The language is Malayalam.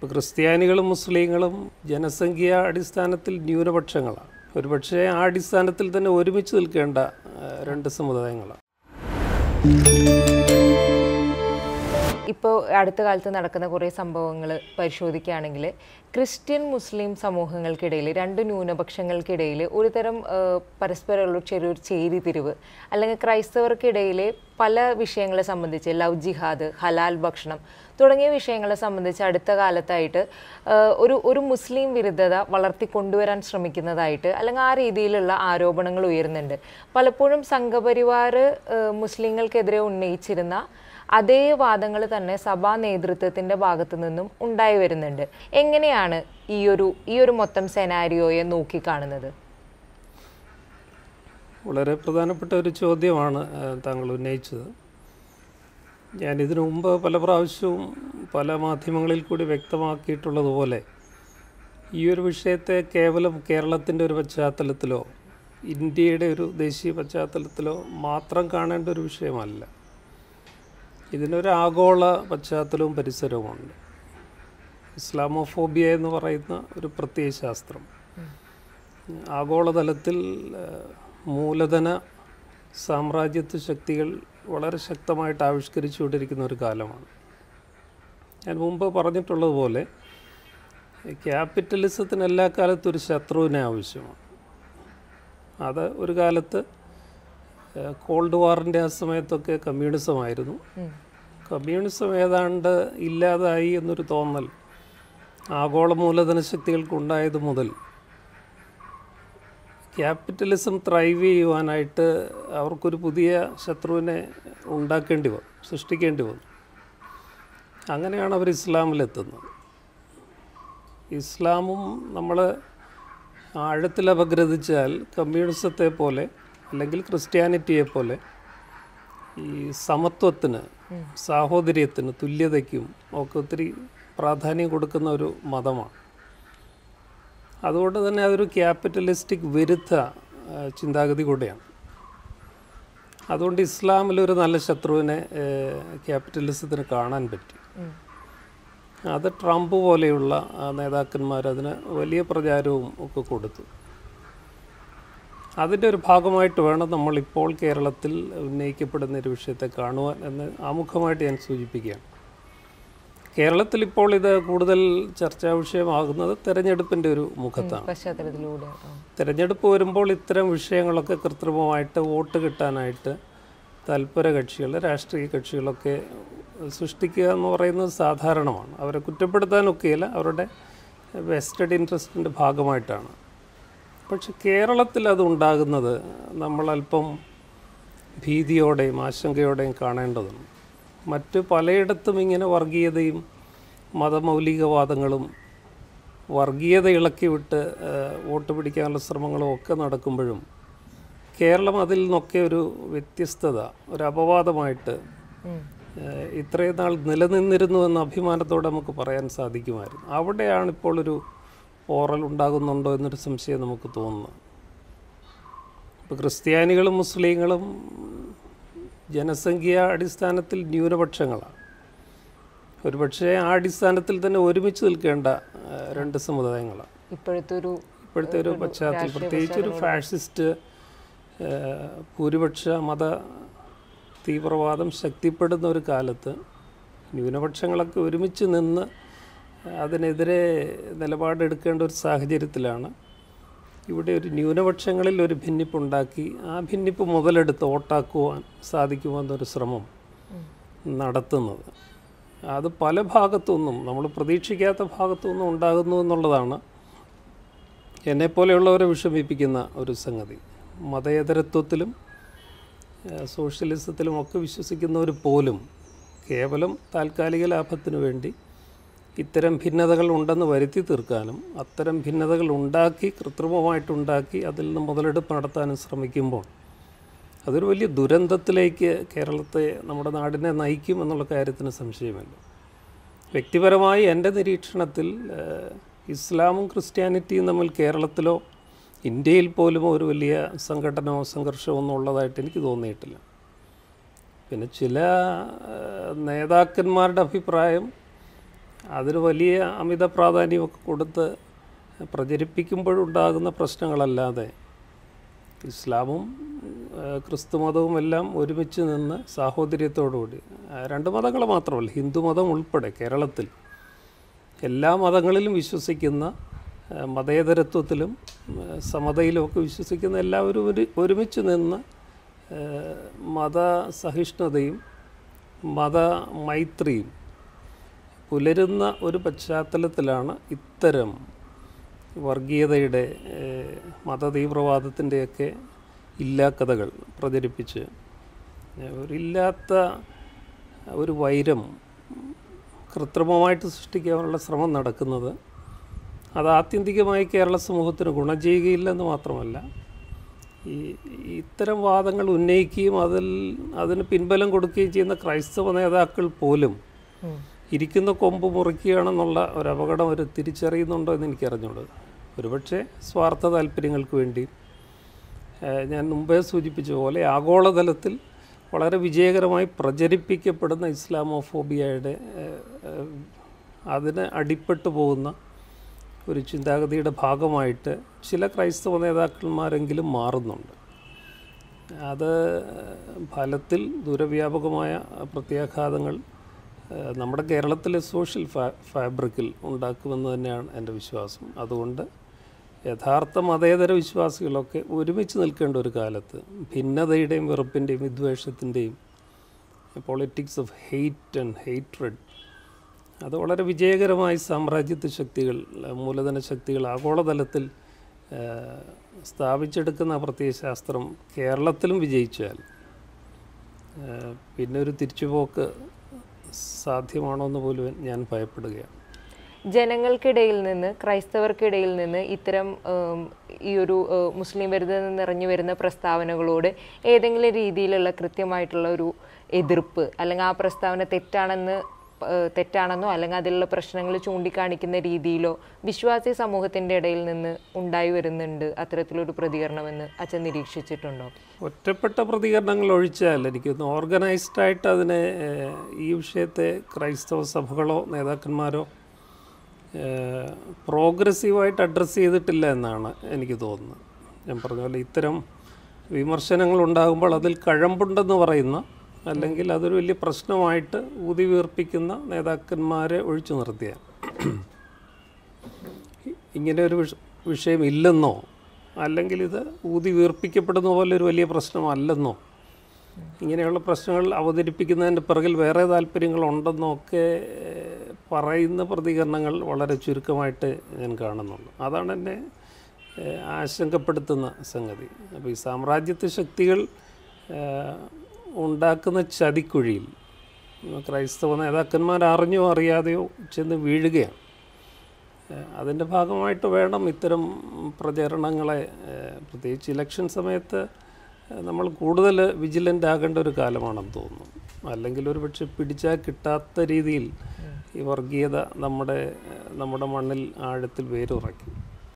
ക്രിസ്ത്യാനികളും മുസ്ലിങ്ങളും ജനസംഖ്യാ അടിസ്ഥാനത്തിൽ ന്യൂനപക്ഷങ്ങളാണ്. ഒരുപക്ഷെ ആ അടിസ്ഥാനത്തിൽ തന്നെ ഒരുമിച്ച് നിൽക്കേണ്ട രണ്ട് സമുദായങ്ങളാണ്. ഇപ്പോൾ അടുത്ത കാലത്ത് നടക്കുന്ന കുറേ സംഭവങ്ങൾ പരിശോധിക്കുകയാണെങ്കിൽ ക്രിസ്ത്യൻ മുസ്ലിം സമൂഹങ്ങൾക്കിടയിൽ രണ്ട് ന്യൂനപക്ഷങ്ങൾക്കിടയിൽ ഒരുതരം പരസ്പരമുള്ള ചെറിയൊരു ചേരിതിരിവ്, അല്ലെങ്കിൽ ക്രൈസ്തവർക്കിടയിൽ പല വിഷയങ്ങളെ സംബന്ധിച്ച് ലവ് ജിഹാദ്, ഹലാൽ ഭക്ഷണം തുടങ്ങിയ വിഷയങ്ങളെ സംബന്ധിച്ച് അടുത്ത കാലത്തായിട്ട് ഒരു മുസ്ലിം വിരുദ്ധത വളർത്തിക്കൊണ്ടുവരാൻ ശ്രമിക്കുന്നതായിട്ട് അല്ലെങ്കിൽ ആ രീതിയിലുള്ള ആരോപണങ്ങൾ ഉയരുന്നുണ്ട്. പലപ്പോഴും സംഘപരിവാർ മുസ്ലിങ്ങൾക്കെതിരെ ഉന്നയിച്ചിരുന്ന അതേ വാദങ്ങൾ തന്നെ സഭാ നേതൃത്വത്തിൻ്റെ ഭാഗത്തു നിന്നും ഉണ്ടായി വരുന്നുണ്ട്. എങ്ങനെയാണ് ഈ ഒരു മൊത്തം സെനാരിയോയെ നോക്കിക്കാണുന്നത്? വളരെ പ്രധാനപ്പെട്ട ഒരു ചോദ്യമാണ് താങ്കൾ ഉന്നയിച്ചത്. ഞാനിതിനു മുമ്പ് പല പ്രാവശ്യവും പല മാധ്യമങ്ങളിൽ കൂടി വ്യക്തമാക്കിയിട്ടുള്ളതുപോലെ ഈ ഒരു വിഷയത്തെ കേവലം കേരളത്തിൻ്റെ ഒരു പശ്ചാത്തലത്തിലോ ഇന്ത്യയുടെ ഒരു ദേശീയ പശ്ചാത്തലത്തിലോ മാത്രം കാണേണ്ട ഒരു വിഷയമല്ല. ഇതിനൊരു ആഗോള പശ്ചാത്തലവും പരിസരവുമുണ്ട്. ഇസ്ലാമോഫോബിയ എന്ന് പറയുന്ന ഒരു പ്രത്യയശാസ്ത്രം ആഗോളതലത്തിൽ മൂലധന സാമ്രാജ്യത്വ ശക്തികൾ വളരെ ശക്തമായിട്ട് ആവിഷ്കരിച്ചുകൊണ്ടിരിക്കുന്ന ഒരു കാലമാണ്. ഞാൻ മുമ്പ് പറഞ്ഞിട്ടുള്ളതുപോലെ ക്യാപിറ്റലിസത്തിന് എല്ലാ കാലത്തും ഒരു ശത്രുവിനെ ആവശ്യമാണ്. അത് ഒരു കാലത്ത് കോൾഡ് വാറിൻ്റെ ആ സമയത്തൊക്കെ കമ്മ്യൂണിസമായിരുന്നു. കമ്മ്യൂണിസം ഏതാണ്ട് ഇല്ലാതായി എന്നൊരു തോന്നൽ ആഗോള മൂലധന ശക്തികൾക്കുണ്ടായത് മുതൽ ക്യാപിറ്റലിസം ത്രൈവ് ചെയ്യുവാനായിട്ട് അവർക്കൊരു പുതിയ ശത്രുവിനെ സൃഷ്ടിക്കേണ്ടി വന്നു. അങ്ങനെയാണ് അവർ ഇസ്ലാമിലെത്തുന്നത്. ഇസ്ലാമും നമ്മൾ ആഴത്തിൽ അപഗ്രഥിച്ചാൽ കമ്മ്യൂണിസത്തെ പോലെ അല്ലെങ്കിൽ ക്രിസ്ത്യാനിറ്റിയെ പോലെ ഈ സമത്വത്തിന്, സാഹോദര്യത്തിന്, തുല്യതയ്ക്കും ഒക്കെ ഒത്തിരി പ്രാധാന്യം കൊടുക്കുന്ന ഒരു മതമാണ്. അതുകൊണ്ട് തന്നെ അതൊരു ക്യാപിറ്റലിസ്റ്റിക് വിരുദ്ധ ചിന്താഗതി കൂടെയാണ്. അതുകൊണ്ട് ഇസ്ലാമിലൊരു നല്ല ശത്രുവിനെ ക്യാപിറ്റലിസത്തിന് കാണാൻ പറ്റി. അത് ട്രംപ് പോലെയുള്ള നേതാക്കന്മാർ അതിന് വലിയ പ്രചാരവും ഒക്കെ കൊടുത്തു. അതിൻ്റെ ഒരു ഭാഗമായിട്ട് വേണം നമ്മളിപ്പോൾ കേരളത്തിൽ ഉന്നയിക്കപ്പെടുന്ന ഒരു വിഷയത്തെ കാണുവാൻ എന്ന് ആമുഖമായിട്ട് ഞാൻ സൂചിപ്പിക്കുകയാണ്. കേരളത്തിൽ ഇപ്പോൾ ഇത് കൂടുതൽ ചർച്ചാ വിഷയമാകുന്നത് തെരഞ്ഞെടുപ്പിൻ്റെ ഒരു മുഖത്താണ്. തെരഞ്ഞെടുപ്പ് വരുമ്പോൾ ഇത്തരം വിഷയങ്ങളൊക്കെ കൃത്രിമമായിട്ട് വോട്ട് കിട്ടാനായിട്ട് തൽപര കക്ഷികൾ, രാഷ്ട്രീയ കക്ഷികളൊക്കെ സൃഷ്ടിക്കുക എന്ന് പറയുന്നത് സാധാരണമാണ്. അവരെ കുറ്റപ്പെടുത്താനൊക്കെയില്ല, അവരുടെ വെസ്റ്റഡ് ഇൻട്രസ്റ്റിൻ്റെ ഭാഗമായിട്ടാണ്. പക്ഷെ കേരളത്തിൽ അതുണ്ടാകുന്നത് നമ്മളല്പം ഭീതിയോടെയും ആശങ്കയോടെയും കാണേണ്ടതുണ്ട്. മറ്റ് പലയിടത്തും ഇങ്ങനെ വർഗീയതയും മതമൗലികവാദങ്ങളും വർഗീയത ഇളക്കി വിട്ട് വോട്ട് പിടിക്കാനുള്ള ശ്രമങ്ങളും ഒക്കെ നടക്കുമ്പോഴും കേരളം അതിൽ നിന്നൊക്കെ ഒരു വ്യത്യസ്തത, ഒരു അപവാദമായിട്ട് ഇത്രയും നാൾ നിലനിന്നിരുന്നുവെന്ന അഭിമാനത്തോടെ നമുക്ക് പറയാൻ സാധിക്കുമായിരുന്നു. അവിടെയാണ് ഇപ്പോൾ ഒരു പോറൽ ഉണ്ടാകുന്നുണ്ടോ എന്നൊരു സംശയം നമുക്ക് തോന്നുന്നു. ഇപ്പോൾ ക്രിസ്ത്യാനികളും മുസ്ലിങ്ങളും ജനസംഖ്യാ അടിസ്ഥാനത്തിൽ ന്യൂനപക്ഷങ്ങളാണ്. ഒരുപക്ഷെ ആ അടിസ്ഥാനത്തിൽ തന്നെ ഒരുമിച്ച് നിൽക്കേണ്ട രണ്ട് സമുദായങ്ങളാണ് ഇപ്പോഴത്തെ ഒരു പശ്ചാത്തലം. പ്രത്യേകിച്ചൊരു ഫാഷിസ്റ്റ് ഭൂരിപക്ഷ മത തീവ്രവാദം ശക്തിപ്പെടുന്ന ഒരു കാലത്ത് ന്യൂനപക്ഷങ്ങളൊക്കെ ഒരുമിച്ച് നിന്ന് അതിനെതിരെ നിലപാടെടുക്കേണ്ട ഒരു സാഹചര്യത്തിലാണ് ഇവിടെ ഒരു ന്യൂനപക്ഷങ്ങളിൽ ഒരു ഭിന്നിപ്പുണ്ടാക്കി ആ ഭിന്നിപ്പ് മുതലെടുത്ത് വോട്ടാക്കുവാൻ സാധിക്കുമെന്നൊരു ശ്രമം നടത്തുന്നത്. അത് പല ഭാഗത്തുനിന്നും, നമ്മൾ പ്രതീക്ഷിക്കാത്ത ഭാഗത്തുനിന്നും ഉണ്ടാകുന്നു എന്നുള്ളതാണ് എന്നെപ്പോലെയുള്ളവരെ വിഷമിപ്പിക്കുന്ന ഒരു സംഗതി. മതേതരത്വത്തിലും സോഷ്യലിസത്തിലും ഒക്കെ വിശ്വസിക്കുന്നവർ പോലും കേവലം താൽക്കാലിക ലാഭത്തിനു വേണ്ടി ഇത്തരം ഭിന്നതകൾ ഉണ്ടെന്ന് വരുത്തി തീർക്കാനും അത്തരം ഭിന്നതകൾ കൃത്രിമമായിട്ടുണ്ടാക്കി അതിൽ നിന്ന് മുതലെടുപ്പ് നടത്താനും ശ്രമിക്കുമ്പോൾ അതൊരു വലിയ ദുരന്തത്തിലേക്ക് കേരളത്തെ, നമ്മുടെ നാടിനെ നയിക്കും എന്നുള്ള കാര്യത്തിന് സംശയമില്ല. വ്യക്തിപരമായി എൻ്റെ നിരീക്ഷണത്തിൽ ഇസ്ലാമും ക്രിസ്ത്യാനിറ്റിയും തമ്മിൽ കേരളത്തിലോ ഇന്ത്യയിൽ പോലും ഒരു വലിയ സംഘടനയോ സംഘർഷമോ ഒന്നും ഉള്ളതായിട്ട് എനിക്ക് തോന്നിയിട്ടില്ല. പിന്നെ ചില നേതാക്കന്മാരുടെ അഭിപ്രായം അതിന് വലിയ അമിത പ്രാധാന്യമൊക്കെ കൊടുത്ത് പ്രചരിപ്പിക്കുമ്പോഴുണ്ടാകുന്ന പ്രശ്നങ്ങളല്ലാതെ ഇസ്ലാമും ക്രിസ്തുമതവും എല്ലാം ഒരുമിച്ച് നിന്ന് സാഹോദര്യത്തോടുകൂടി, രണ്ട് മതങ്ങൾ മാത്രമല്ല, ഹിന്ദുമതം ഉൾപ്പെടെ കേരളത്തിൽ എല്ലാ മതങ്ങളിലും വിശ്വസിക്കുന്ന, മതേതരത്വത്തിലും സമതയിലുമൊക്കെ വിശ്വസിക്കുന്ന എല്ലാവരും ഒരുമിച്ച് നിന്ന് മതസഹിഷ്ണുതയും മതമൈത്രിയും പുലരുന്ന ഒരു പശ്ചാത്തലത്തിലാണ് ഇത്തരം വർഗീയതയുടെ, മതതീവ്രവാദത്തിൻ്റെയൊക്കെ ഇല്ലാക്കഥകൾ പ്രചരിപ്പിച്ച് ഇല്ലാത്ത ഒരു വൈരം കൃത്രിമമായിട്ട് സൃഷ്ടിക്കാനുള്ള ശ്രമം നടക്കുന്നത്. അത് ആത്യന്തികമായി കേരള സമൂഹത്തിന് ഗുണം ചെയ്യുകയില്ലെന്ന് മാത്രമല്ല, ഇത്തരം വാദങ്ങൾ ഉന്നയിക്കുകയും അതിന് പിൻബലം കൊടുക്കുകയും ചെയ്യുന്ന ക്രൈസ്തവ നേതാക്കൾ പോലും ഇരിക്കുന്ന കൊമ്പ് മുറിക്കുകയാണെന്നുള്ള ഒരു അപകടം അവർ തിരിച്ചറിയുന്നുണ്ടോ എന്ന് എനിക്കറിഞ്ഞൂട. ഒരുപക്ഷെ സ്വാർത്ഥ താല്പര്യങ്ങൾക്ക് വേണ്ടി, ഞാൻ മുമ്പേ സൂചിപ്പിച്ച പോലെ ആഗോളതലത്തിൽ വളരെ വിജയകരമായി പ്രചരിപ്പിക്കപ്പെടുന്ന ഇസ്ലാമോഫോബിയയുടെ അതിന് അടിപ്പെട്ടു പോകുന്ന ഒരു ചിന്താഗതിയുടെ ഭാഗമായിട്ട് ചില ക്രൈസ്തവ നേതാക്കന്മാരെങ്കിലും മാറുന്നുണ്ട്. അത് ഫലത്തിൽ ദൂരവ്യാപകമായ പ്രത്യാഘാതങ്ങൾ നമ്മുടെ കേരളത്തിലെ സോഷ്യൽ ഫാബ്രിക്കിൽ ഉണ്ടാക്കുമെന്ന് തന്നെയാണ് എൻ്റെ വിശ്വാസം. അതുകൊണ്ട് യഥാർത്ഥ മതേതര വിശ്വാസികളൊക്കെ ഒരുമിച്ച് നിൽക്കേണ്ട ഒരു കാലത്ത് ഭിന്നതയുടെയും വെറുപ്പിൻ്റെയും വിദ്വേഷത്തിൻ്റെയും politics of hate and hatred അത് വളരെ വിജയകരമായി സാമ്രാജ്യത്വ ശക്തികൾ, മൂലധന ശക്തികൾ ആഗോളതലത്തിൽ സ്ഥാപിച്ചെടുക്കുന്ന പ്രത്യയശാസ്ത്രം കേരളത്തിലും വിജയിച്ചാൽ പിന്നെ ഒരു തിരിച്ചുപോക്ക് സാധ്യമാണോ എന്ന് പോലും ഞാൻ ഭയപ്പെടുകയാണ്. ജനങ്ങൾക്കിടയിൽ നിന്ന്, ക്രൈസ്തവർക്കിടയിൽ നിന്ന് ഇത്തരം ഈ ഒരു മുസ്ലിം വിരുദ്ധത നിറഞ്ഞു വരുന്ന പ്രസ്താവനകളോട് ഏതെങ്കിലും രീതിയിലുള്ള കൃത്യമായിട്ടുള്ള ഒരു എതിർപ്പ്, അല്ലെങ്കിൽ ആ പ്രസ്താവന തെറ്റാണെന്നോ അല്ലെങ്കിൽ അതിലുള്ള പ്രശ്നങ്ങൾ ചൂണ്ടിക്കാണിക്കുന്ന രീതിയിലോ വിശ്വാസി സമൂഹത്തിൻ്റെ ഇടയിൽ നിന്ന് ഉണ്ടായി വരുന്നുണ്ട് അത്തരത്തിലൊരു പ്രതികരണമെന്ന് അച്ഛൻ നിരീക്ഷിച്ചിട്ടുണ്ടോ? ഒറ്റപ്പെട്ട പ്രതികരണങ്ങൾ ഒഴിച്ചാൽ എനിക്കൊന്ന് ഓർഗനൈസ്ഡായിട്ട് അതിനെ, ഈ വിഷയത്തെ ക്രൈസ്തവ സഭകളോ നേതാക്കന്മാരോ പ്രോഗ്രസീവായിട്ട് അഡ്രസ്സ് ചെയ്തിട്ടില്ല എന്നാണ് എനിക്ക് തോന്നുന്നത്. ഞാൻ പറഞ്ഞ പോലെ ഇത്തരം വിമർശനങ്ങൾ ഉണ്ടാകുമ്പോൾ അതിൽ കഴമ്പുണ്ടെന്ന് പറയുന്ന, അല്ലെങ്കിൽ അതൊരു വലിയ പ്രശ്നമായിട്ട് ഊതി വീർപ്പിക്കുന്ന നേതാക്കന്മാരെ ഒഴിച്ചു നിർത്തിയ, ഇങ്ങനെ ഒരു വിഷയം ഇല്ലെന്നോ അല്ലെങ്കിൽ ഇത് ഊതി വീർപ്പിക്കപ്പെടുന്ന പോലെ ഒരു വലിയ പ്രശ്നമല്ലെന്നോ, ഇങ്ങനെയുള്ള പ്രശ്നങ്ങൾ അവതരിപ്പിക്കുന്നതിൻ്റെ പിറകിൽ വേറെ താല്പര്യങ്ങളുണ്ടെന്നോ ഒക്കെ പറയുന്ന പ്രതികരണങ്ങൾ വളരെ ചുരുക്കമായിട്ട് ഞാൻ കാണുന്നുള്ളൂ. അതാണ് എന്നെ ആശങ്കപ്പെടുത്തുന്ന സംഗതി. അപ്പോൾ ഈ സാമ്രാജ്യത്വ ശക്തികൾ ഉണ്ടാക്കുന്ന ചതിക്കുഴിയിൽ ക്രൈസ്തവ നേതാക്കന്മാർ അറിഞ്ഞോ അറിയാതെയോ ചെന്ന് വീഴുകയാണ്. അതിൻ്റെ ഭാഗമായിട്ട് വേണം ഇത്തരം പ്രചരണങ്ങളെ, പ്രത്യേകിച്ച് ഇലക്ഷൻ സമയത്ത് നമ്മൾ കൂടുതൽ വിജിലൻ്റ് ആകേണ്ട ഒരു കാലമാണെന്ന് തോന്നുന്നു. അല്ലെങ്കിൽ ഒരു പക്ഷെ പിടിച്ചാൽ കിട്ടാത്ത രീതിയിൽ ഈ വർഗീയത നമ്മുടെ മണ്ണിൽ ആഴത്തിൽ വേരുറയ്ക്കും.